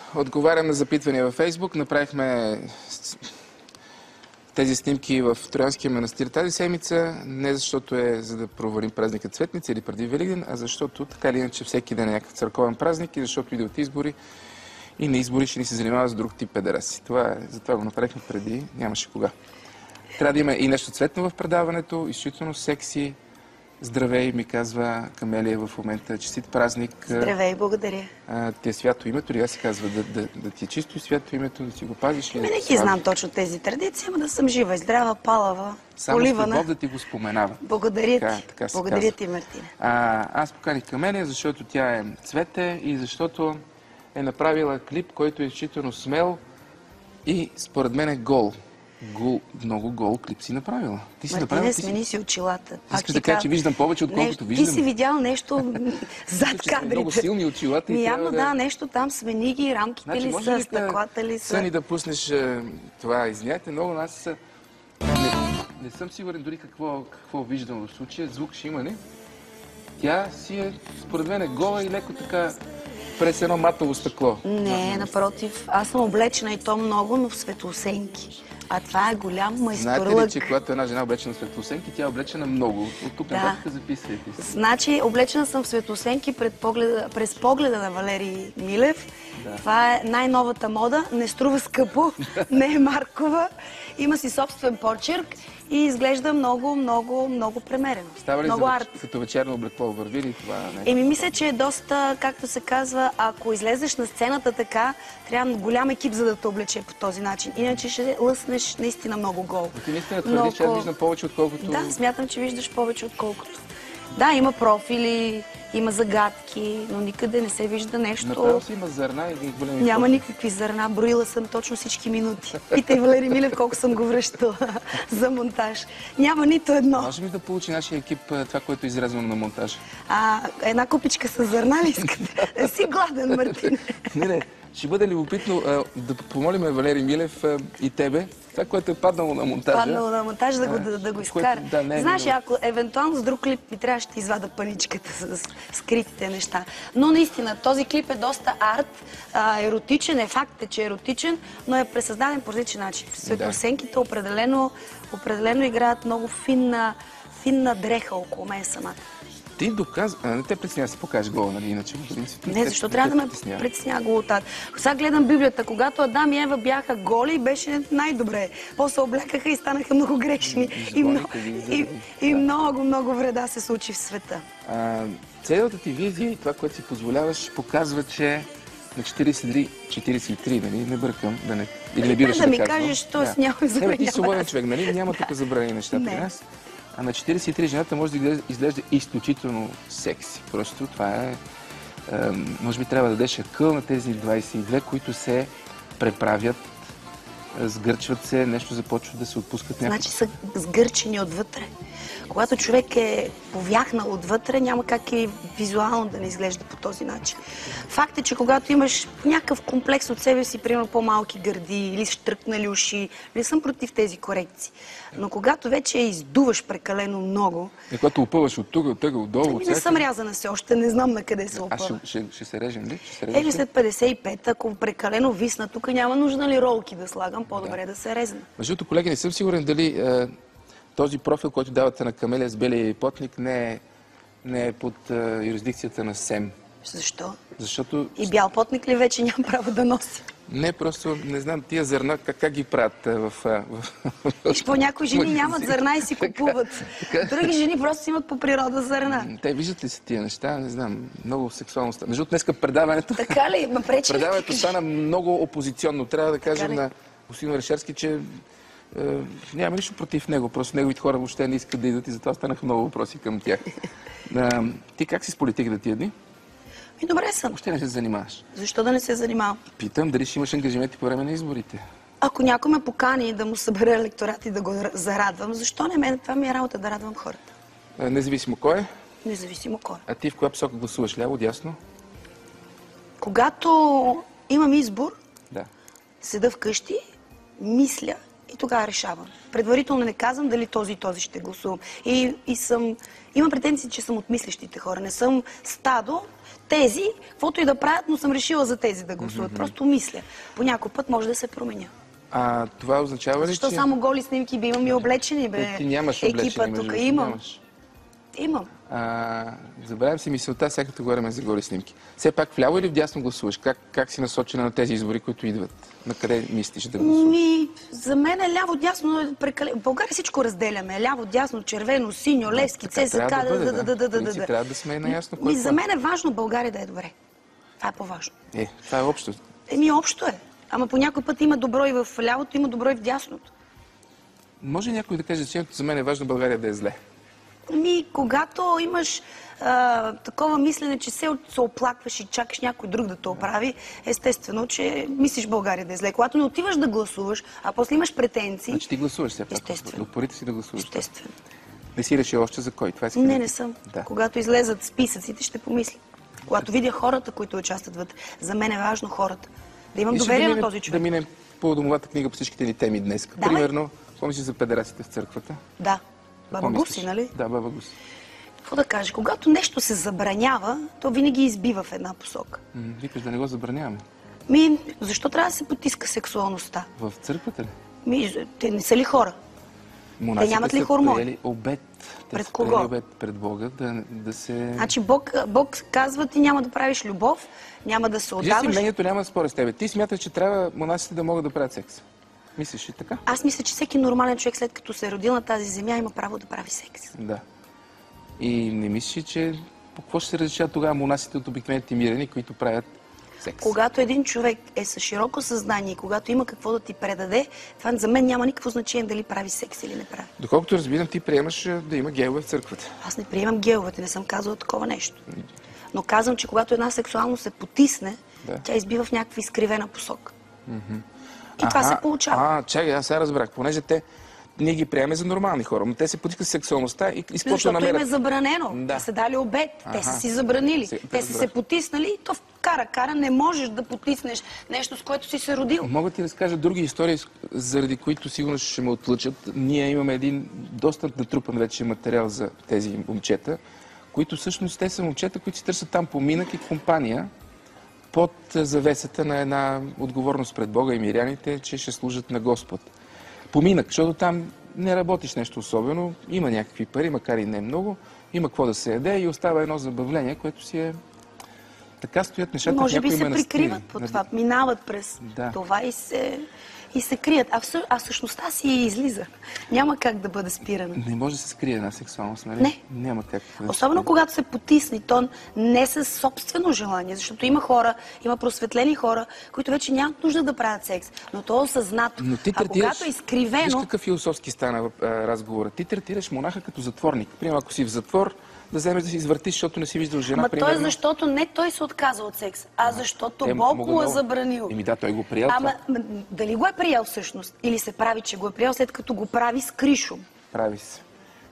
Отговарям на запитвания във Фейсбук. Направихме тези снимки в Троянския манастир тази седмица, не защото е за да провалим празника Цветница или преди Великден, а защото така или иначе всеки ден е някакъв църковен празник и защото идват избори и на избори ще ни се занимава с друг тип педераси. Затова го направихме преди, нямаше кога. Трябва да има и нещо цветно в предаването, изключително секси. Здравей, ми казва Камелия в момента. Честит празник. Здравей, благодаря. Ти е свято името ли? Аз се казва да ти е чисто свято името, да си го пазиш ли? Не ги знам точно тези традиции, но да съм жива и здрава, палава, поливана. Само с любов да ти го споменава. Благодаря ти. Така благодаря ти, Мартина. Аз поканих Камелия, защото тя е цвете и защото е направила клип, който е изключително смел и според мен е гол. Много гол клип си направила. Ти си Мартине, смени си очилата. Искаш да кажа, че виждам повече, отколкото виждам. Ти си видял нещо зад кадрите. Много силни очилата. Явно да, нещо там, смени ги, рамките ли са, стъклата ли са. Съни да пуснеш това, извиняйте, много аз не съм сигурен дори какво виждам в случая. Звук ще има ли? Тя си е, според мен, гола и леко така през едно матово стъкло. Не, напротив. Аз съм облечена и то много, но в светлосенки. А това е голям майсторлък. Знаете ли, че когато една жена е облечена в светлосенки, тя е облечена много. От тук нататък записвайте си. Значи, облечена съм в светлосенки през погледа на Валерий Милев. Да. Това е най-новата мода. Не струва скъпо, не е маркова. Има си собствен почерк и изглежда много премерено. Става ли като вечерно облекло? Върви ли това? Мисля, че е доста, както се казва, ако излезеш на сцената така, трябва голям екип, за да те облече по този начин. Иначе ще лъснеш наистина много гол. Ти наистина твърдиш, че аз виждам повече, отколкото... Да, смятам, че виждаш повече, отколкото. Да, има профили, има загадки, но никъде не се вижда нещо. Направо си има зърна и големи. Няма никакви зърна. Броила съм точно всички минути. Питай Валерий Милев колко съм го връщала за монтаж. Няма нито едно. Може ли да получи нашия екип това, което е изрязвано на монтажа? Една купичка с зърна ли искате? Да си гладен, Мартин. Не. Ще бъде любопитно да помолим Валерий Милев и тебе, това, което е паднало на монтажа. Паднало на монтажа да го изкара. Знаеш, ако евентуално с друг клип ми трябваше да извада паничката с скритите неща. Но наистина, този клип е доста арт, еротичен, факт е, че е еротичен, но е пресъздаден по различен начин. Светлосенките определено играят много финна дреха около мен самата. Ти доказва... Не те притеснява да се покажеш гола, нали? Иначе... Не, защо трябва да ме притеснява голотата? Сега гледам Библията. Когато Адам и Ева бяха голи, беше най-добре. После облекаха и станаха много грешни. И много вреда се случи в света. Цялата ти визия и това, което си позволяваш, показва, че на 43, нали? Не бъркам, или не биваш да ми кажеш, т.е. няма забранява. Ти си свободен човек, нали? Няма тук забранени неща при нас. А на 43 жената може да изглежда изключително секси. Просто това е... може би трябва да дадеш акъл на тези 22, които се преправят, сгърчват се, нещо започват да се отпускат някакво. Значи са сгърчени отвътре. Когато човек е повяхнал отвътре, няма как и визуално да не изглежда по този начин. Факт е, че когато имаш някакъв комплекс от себе си, примерно по-малки гърди или штръкнали уши, не съм против тези корекции. Но когато вече издуваш прекалено много... Когато опъваш от тук, от тъга, отдолу, не съм рязана все още, не знам на къде се опъва. Ще се режем ли? След 55, ако прекалено висна, тук няма нужда ли ролки да слагам, по-добре да се резна. Между другото, колеги, не съм сигурен дали този профил, който давате на Камелия с белия потник, не е под юрисдикцията на СЕМ. Защо? Защото... И бял потник ли вече нямам право да носи? Не, просто не знам тия зърна как ги правят в... По някои жени нямат зърна и си купуват. Други жени просто имат по природа зърна. Те виждат ли си тия неща? Не знам, много сексуално стана. Между днеска предаването... Така ли? Ма пречи ли? Предаването стана много опозиционно. Трябва да кажем на господин Орешарски, че няма нищо против него. Просто неговите хора въобще не искат да идат и затова станаха много въпроси към тях. Ти как си с политиката тия дни? Добре съм. Въобще не се занимаваш. Защо да не се занимавам? Питам дали ще имаш ангажименти по време на изборите. Ако някой ме покани да му събере електорат и да го зарадвам, защо не мен? Това ми е работа да радвам хората. Независимо кой е? Независимо кой. А ти в коя посока гласуваш? Ляво, дясно? Когато имам избор, да. седа вкъщи, мисля и тогава решавам. Предварително не казвам дали този и този ще гласувам. Имам претенции, че съм от мислещите хора. Не съм стадо. Тези, каквото и да правят, но съм решила за тези да гласуват. Просто мисля. По някой път може да се променя. Това означава ли, Защо само голи снимки? Имам и облечени, бе. Ти нямаш облечени, екипа тук. Имам. Забравям си мисълта, сега като говорим за голи снимки. Все пак вляво или вдясно гласуваш? Как си насочена на тези избори, които идват? На къде мислиш да гласуваш? За мен е ляво-дясно. В България всичко разделяме. Ляво-дясно, червено, синьо, Левски, ЦСК. Трябва да сме наясно кой. За мен е важно България да е добре. Това е по-важно. Това е общо. Общо е. Ама по някой път има добро и в лявото, има добро и в дясното. Може някой да каже, че за мен е важно България да е зле? Когато имаш такова мислене, че се оплакваш и чакаш някой друг да те оправи, естествено, че мислиш България да е зле. Когато не отиваш да гласуваш, а после имаш претенции... Значи ти гласуваш все пак. Естествено. Упорито си да гласуваш. Естествено. Не си решил още за кой? Това не съм. Да. Когато излезат списъците, ще помисля. Когато видя хората, които участват вътре, за мен е важно хората. Да имам доверие на този човек. Да минем по домовата книга по всичките ни теми днес. Примерно, помниш за педерастите в църквата? Да. Баба Гуси, нали? Да, Баба Гуси. Какво да кажа? Когато нещо се забранява, то винаги избива в една посока. Викаш да не го забраняваме. Защо трябва да се потиска сексуалността? В църквата ли? Те не са ли хора? Те нямат ли хормони? Обет. Пред кого? Обет пред Бога да се... Значи Бог казва, ти няма да правиш любов, няма да се отдаваш. Виж си, мнението няма да споря с тебе. Ти смяташ, че трябва монасите да могат да правят секс. Мислиш ли така? Аз мисля, че всеки нормален човек, след като се е родил на тази земя, има право да прави секс. Да. И не мислиш, че по какво ще се различават тогава монасите от обикновените миряни, които правят секс? Когато един човек е с широко съзнание, когато има какво да ти предаде, това за мен няма никакво значение дали прави секс или не прави. Доколкото разбирам, ти приемаш да има геове в църквата. Аз не приемам геовете, не съм казала такова нещо. Но казвам, че когато една сексуалност се потисне, тя избива в някаква изкривена посока. И това се получава. Чакай, аз сега разбрах. Понеже ние ги приемаме за нормални хора, но те се потискат с сексуалността и защото намерят... им е забранено. Те са дали обет. Те са си забранили. Те са се потиснали и то в кара не можеш да потиснеш нещо, с което си се родил. Мога ти да разкажа други истории, заради които сигурно ще ме отлъчат. Ние имаме един доста натрупан вече материал за тези момчета, които всъщност те са момчета, които си търсят там поминък и компания под завесата на една отговорност пред Бога и миряните, че ще служат на Господ. Поминък, защото там не работиш нещо особено, има някакви пари, макар и не много, има какво да се яде и остава едно забавление, което си е... Така стоят нещата. Може би се прикриват по това, минават през това и се крият. А същността си излиза. Няма как да бъде спирана. Не може да се скрие една сексуалност, нали? Не. Няма как. Особено когато се потисне, то не със собствено желание, защото има хора, има просветлени хора, които вече нямат нужда да правят секс, но то е осъзнато. А когато е изкривено... Виж какъв философски стана разговора. Ти третираш монаха като затворник. Примерно, ако си в затвор, да вземеш да си извъртиш, защото не си виждал жена. Ама той е защото не той се отказва от секс, а защото Бог му е забранил. Той го приел. Дали го е приел всъщност? Или се прави, че го е приел, след като го прави с кришом? Прави се.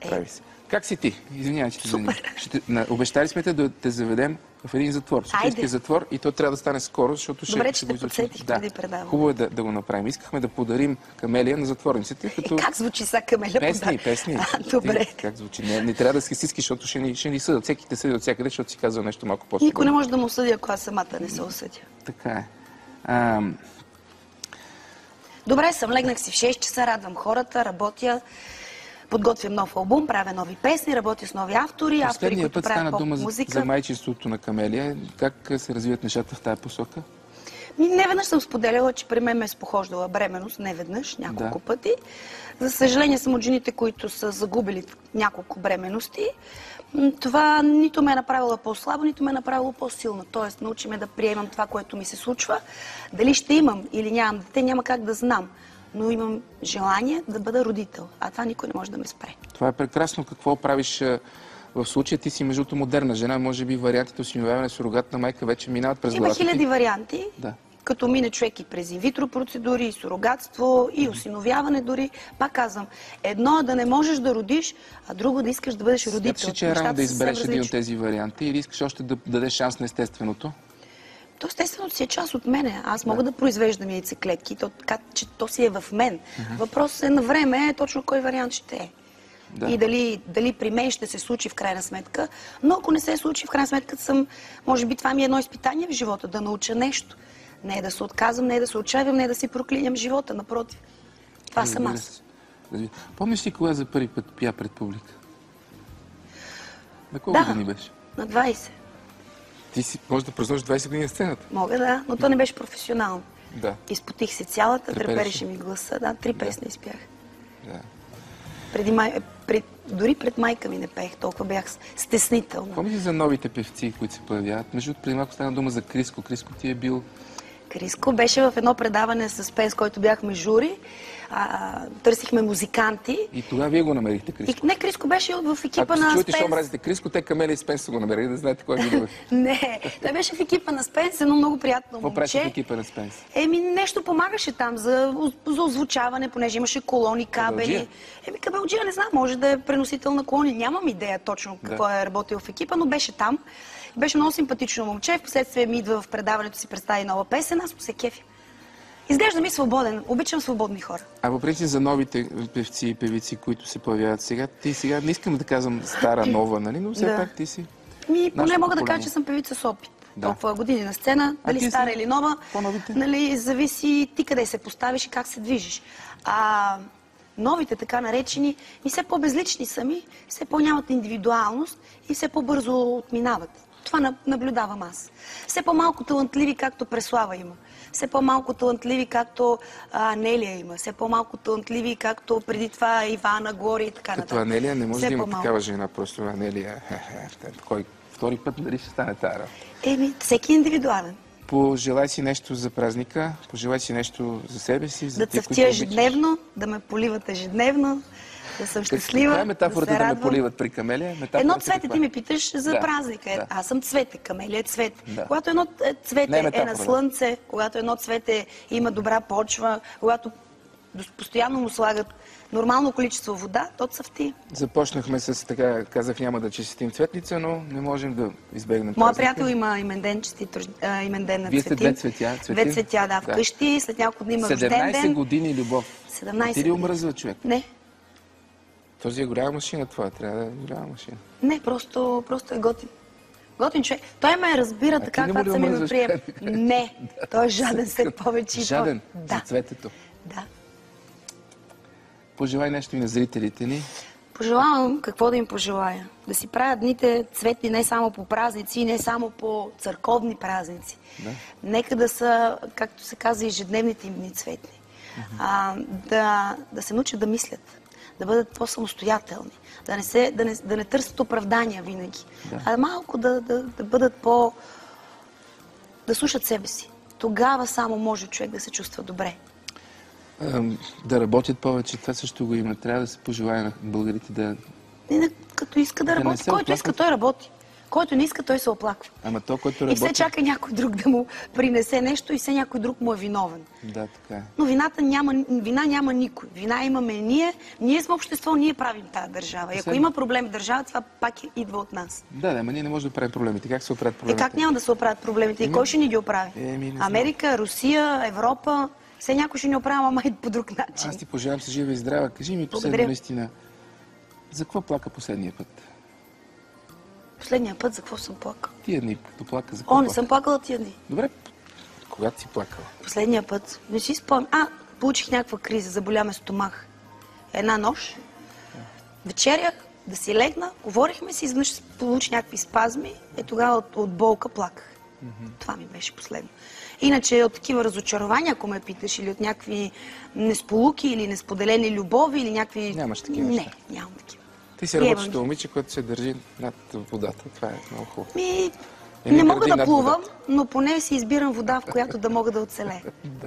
Как си ти? Извинявай, че те занимавам. Обещали сме те да те заведем в един затвор. Софийския затвор и то трябва да стане скоро, защото Добре, че те подсетих преди предавам. Хубаво е да го направим. Искахме да подарим камелия на затворниците. Как звучи сега камелия? Песни. Добре. Как звучи? Не трябва да се стиски, защото ще ни съдят. Всеки те съди от всякъде, защото си казва нещо малко по-сигурно. Никой не може да му съди, ако аз самата не се осъдя. Така е. Добре, легнах си в 6 часа, радвам хората, работя. Подготвям нов албум, правя нови песни, работя с нови автори, които правят поп-музика. За майчинството на Камелия. Как се развиват нещата в тази посока? Не веднъж съм споделяла, че при мен ме е спохождала бременност, не веднъж, няколко пъти. За съжаление съм от жените, които са загубили няколко бременности. Това нито ме е направила по-слабо, нито ме е направила по-силна. Тоест, научи ме да приемам това, което ми се случва. Дали ще имам или нямам дете, няма как да знам. Но имам желание да бъда родител. А това никой не може да ме спре. Това е прекрасно. Какво правиш в случая? Ти си между модерна жена. Може би вариантите осиновяване сурогатна майка вече минават през главата. Има хиляди варианти. Като мине човек и през инвитро процедури, и сурогатство, и осиновяване дори. Пак казвам, едно е да не можеш да родиш, а друго да искаш да бъдеш родител. Смяташ ли, че е рано да избереш един от тези варианти или искаш още да дадеш шанс на естественото? То естествено си е част от мене. Аз мога да произвеждам яйцеклетки, така че то си е в мен. Въпросът е на време, точно кой вариант ще е. Да. И дали при мен ще се случи в крайна сметка. Но ако не се случи, в крайна сметка може би това ми е едно изпитание в живота, да науча нещо. Не е да се отказвам, не е да се отчаивам, не е да си проклиням живота, напротив. Това съм аз. Помниш ли кога за първи път пя пред публика? На колко години беше? На 20. Ти си може да празнуваш 20 години на сцената? Мога, да, но то не беше професионално. Да. Изпотих се цялата, трепереше ми гласа. Да, 3 песни изпях. Да. Дори пред майка ми не пеех, толкова бях стеснителна. Помниш ли за новите певци, които се появяват? Между преди малко стана дума за Криско. Криско ти е бил... Криско беше в едно предаване с Пенс, който бяхме жури. Търсихме музиканти. И тогава вие го намерихте, Криско? Не, Криско беше в екипа на Спенс. Ако чуете, що мразите Криско, те Камелия и Спенс са го намерили, да знаете кой ги Не, той беше в екипа на Спенс, едно много приятно момче. Какво правеше в екипа на Спенс? Нещо помагаше там за озвучаване, понеже имаше колони, кабели. Кабелджия, не знам, може да е преносител на колони. Нямам идея точно какво е работил в екипа, но беше там. Беше много симпатично момче. Впоследствие ми идва в предаването си, представи нова песен, аз му се кефи. Изглежда ми свободен. Обичам свободни хора. А въпреки за новите певци и певици, които се появяват сега, ти сега не искам да казвам стара, нова, нали? Но все пак ти си... Поне мога да кажа, че съм певица с опит. Толкова години на сцена, дали стара или нова, нали, зависи ти къде се поставиш и как се движиш. Новите, така наречени, и все по-безлични сами, все по-нямат индивидуалност и все по-бързо отминават. Това наблюдавам аз. Все по-малко талантливи, както Преслава има. Все по-малко талантливи, както Анелия има. Все по-малко талантливи, както преди това Ивана, Глория и така нататък. Като Анелия не може да има такава жена, просто Анелия. Кой втори път дали ще стане тая работа? Всеки е индивидуален. Пожелай си нещо за празника, пожелай си нещо за себе си, за да цъфтя ежедневно, да ме поливат ежедневно, да съм щастлива. Каква е метафората да ме поливат при Камелия? Едно цвете ти ме питаш за празника. Аз съм цвете, Камелия е цвет. Когато едно цвете е на слънце, когато едно цвете има добра почва, когато постоянно му слагат нормално количество вода, то цъфти. Започнахме с така, казах няма да честитим Цветница, но не можем да избегнем празника. Моя приятел има имен ден, имен ден на Цветин. Вие сте две цветя? Две цветя, да, вкъщи, след няколко дни има рожден ден. 17 години любов. 17 Ти ли омръзва човек? Не. Този е голяма машина това, трябва да е голяма машина. Не, просто е готин. Готин човек. Той ме разбира така, както съм ми прием. Не, той е жаден все повече. Жаден за цветето? Да. Пожелай нещо и на зрителите ни. Пожелавам, какво да им пожелая? Да си правят дните цветни не само по празници, не само по църковни празници. Да. Нека да са, както се казва, ежедневните им дни цветни. Да се научат да мислят, да бъдат по-самостоятелни, да не търсят оправдания винаги, а малко да бъдат да слушат себе си. Тогава само може човек да се чувства добре. Да работят повече, това също го има. Трябва да се пожелая на българите да... Като иска да работи. Който иска, той работи. Който не иска, той се оплаква. Ама то, който работи... И все чака някой друг да му принесе нещо и все някой друг му е виновен. Да, така е. Но вина няма никой. Вина имаме ние. Ние сме общество, ние правим тази държава. И ако има проблем в държава, това пак идва от нас. Да, ама ние не можем да оправим проблемите. Как се оправят проблемите? Как няма да се оправят проблемите? И кой ще ни ги оправи? Америка, Русия, Европа. Все някой ще ни оправя, май по друг начин. Аз ти пожелавам се жива и здрава. Кажи ми последно наистина, за какво плака последния път? Последния път за какво съм плакала? Тия дни, като плака, за какво не съм плакала тия дни. Добре, когато си плакала? Последния път, не си спомням. Получих някаква криза, заболя ме стомах. Една нощ, вечерях, да си легна, говорихме си, изведнъж получих някакви спазми, тогава от болка плаках. Това ми беше последно. Иначе от такива разочарования, ако ме питаш, или от някакви несполуки, или несподелени любови, или някакви... Нямаш такива неща? Не, нямам такива. Ти си работеща момиче, което се държи над водата. Това е много хубаво. Не мога да плувам, но поне си избирам вода, в която да мога да оцелея.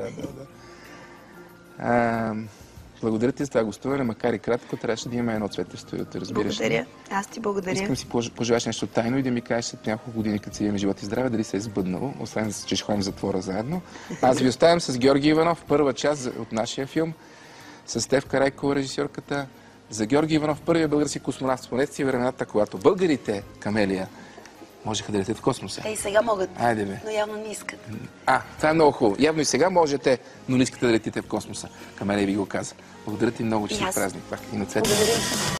Благодаря ти за това гостуване, макар и кратко, трябваше да имаме едно цвете в студиото, разбираш. Благодаря. Аз ти благодаря. Искам си пожелаш нещо тайно и да ми кажеш след няколко години, като си имаме живот и здраве, дали се е сбъднало, освен че ще ходим в затвора заедно. Аз ви оставям с Георги Иванов, първа част от нашия филм, с Стефка Райкова, режисьорката. За Георги Иванов, първия български космонавт. Спомнете си времената, когато българите, Камелия, можеха да летят в космоса. Те и сега могат, Айде бе. но явно не искат. Това е много хубаво. Явно и сега можете, но не искате да летите в космоса. Камелия ви го каза. Благодаря ти много, че си празник пак и на цвета. Благодаря.